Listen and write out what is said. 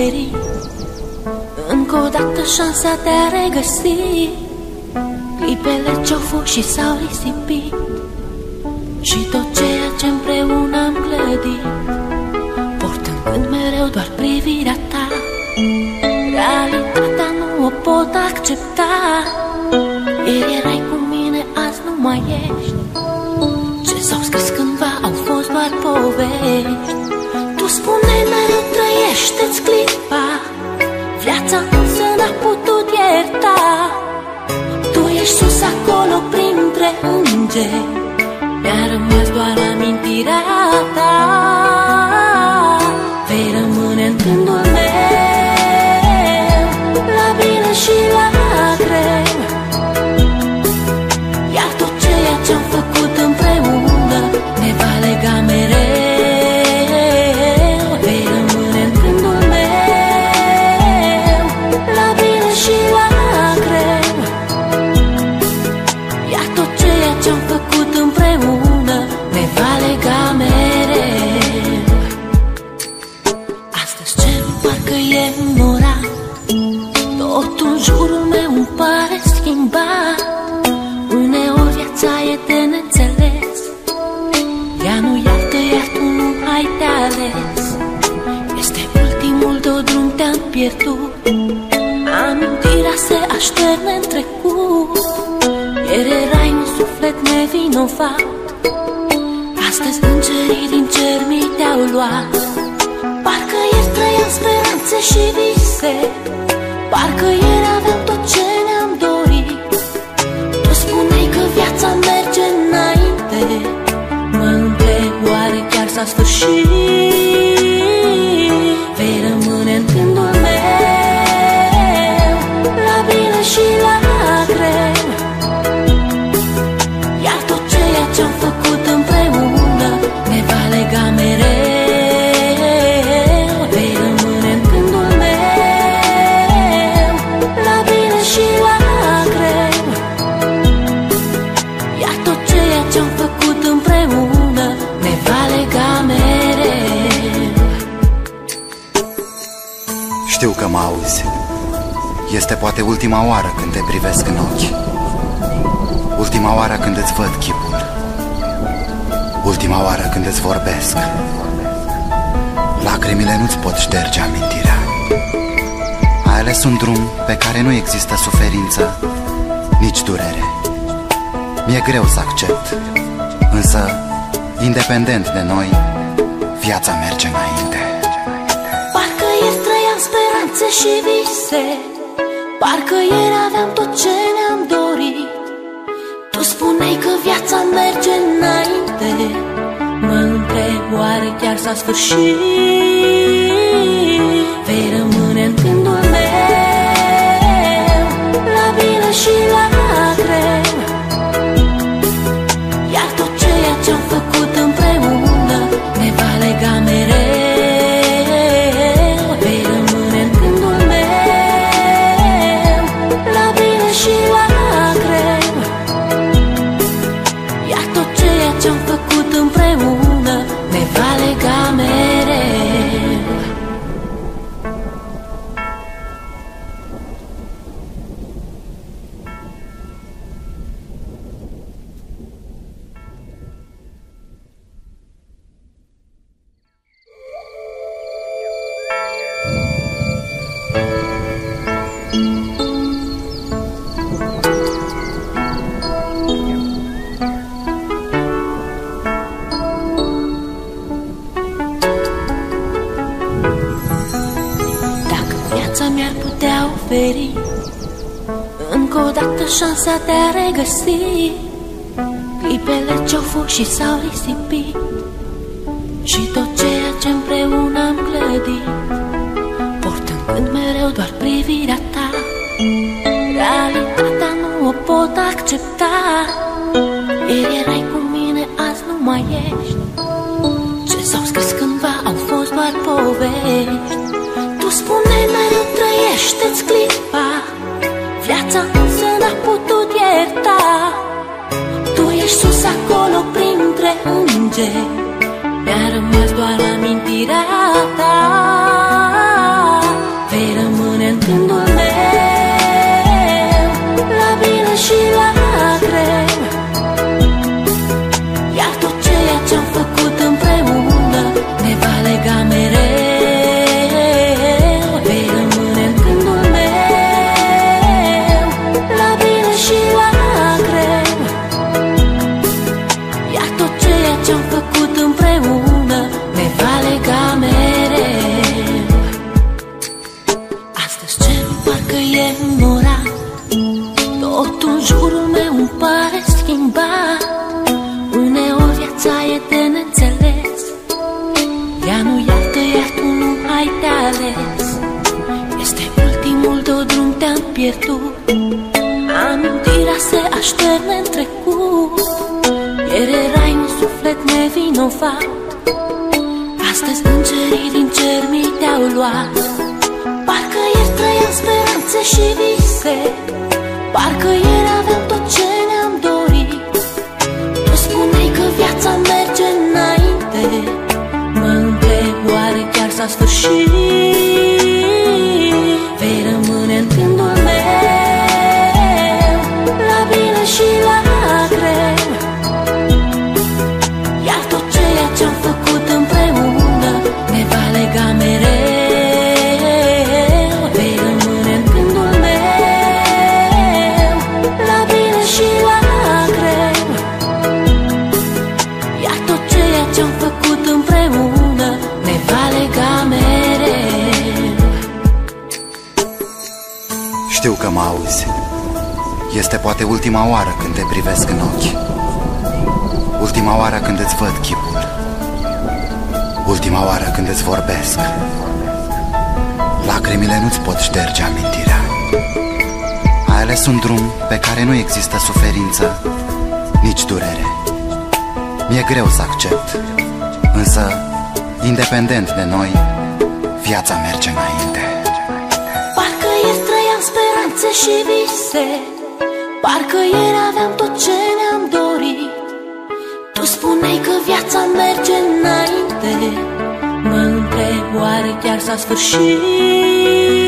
oferi încă o dată șansa de a regăsi clipele ce-au fost și s-au risipit și tot ceea ce împreună am clădit, portând când mereu doar privirea ta. Realitatea nu o pot accepta. Ieri erai cu mine, azi nu mai ești. Ce s-au scris cândva au fost doar povești. Tu spune-i mereu, trăiește-ți clipa, viața însă n-a putut ierta. Tu ești sus acolo printre îngeri, mi-a rămas doar amintirea ta. Vei rămâne în gândul meu, la bine și la greu. Iar tot ceea ce-am făcut împreună ne va lega mereu. Vei rămâne în gândul meu, la bine și la greu. Iar tot ceea ce-am făcut împreună ne va lega mereu. Astăzi cerul parcă e înorat, totul în jurul meu îmi pare schimbat. Uneori viața e de neînțeles, ea nu iartă, iar tu nu ai de ales. Este ultimul de-o drum, te-am pierdut, amintirea se așterne în trecut. Ieri erai un suflet nevinovat, astăzi îngerii din cer mi te-au luat. Parcă ieri trăiam speranțe și vise, parcă ieri aveam tot ce ne-am dorit. Tu spuneai că viața merge înainte, mă întreb oare chiar s-a sfârșit. Vei rămâne în gândul meu, la bine și la greu. Iar tot ceea ce-am făcut împreună ne va lega mereu. Vei rămâne în gândul meu, la bine și la greu. Iar tot ceea ce-am făcut împreună ne va lega mereu. Știu că mă auzi. Este poate ultima oară când te privesc în ochi, ultima oară când îți văd chipul, ultima oară când îți vorbesc. Lacrimile nu-ți pot șterge amintirea. Ai ales un drum pe care nu există suferință, nici durere. Mi-e greu să accept, însă, independent de noi, viața merge înainte. Parcă ieri trăiam speranțe și vise, parcă ieri aveam tot ce ne-am dorit. Tu spuneai că viața merge înainte, mă întreb oare chiar s-a sfârșit. Vei rămâne în gândul meu, la bine și la greu. Iar tot ceea ce-am făcut împreună ne va lega mereu. Vei rămâne în gândul meu, la bine și la greu. Iar tot ceea ce-am făcut împreună ne va lega mereu. Mi-ar putea oferi încă o dată șansa de a regăsi clipele ce-au fost și s-au risipit și tot ceea ce împreună am clădit, portând când mereu doar privirea ta. Realitatea nu o pot accepta. Ieri erai cu mine, azi nu mai ești. Ce s-au scris cândva au fost doar povești. Tu spune-i mereu, trăiește-ți clipa, viața însă n-a putut ierta. Tu ești sus acolo printre îngeri, mi-a rămas doar amintirea ta. pierdut, amintirea se așterne în trecut. Ieri erai un suflet nevinovat, astăzi îngerii din cer mi te-au luat. Parcă ieri trăiam speranțe și vise, parcă ieri aveam tot ce ne-am dorit. Tu spuneai că viața merge înainte, mă întreb oare chiar s-a sfârșit. Vei rămâne în gândul meu, la bine și la greu, iar tot ceea ce-am făcut împreună ne va lega mereu. Vei rămâne în gândul meu, la bine și la greu, iar tot ceea ce-am făcut împreună ne va lega mereu. Știu că mă auzi. Este poate ultima oară când te privesc în ochi, ultima oară când îți văd chipul, ultima oară când îți vorbesc. Lacrimile nu-ți pot șterge amintirea. Ai ales un drum pe care nu există suferință, nici durere. Mi-e greu să accept, însă, independent de noi, viața merge înainte. Parcă ieri trăiam speranțe și vise, parcă ieri aveam tot ce ne-am dorit. Tu spuneai că viața merge înainte, mă întreb oare chiar s-a sfârșit.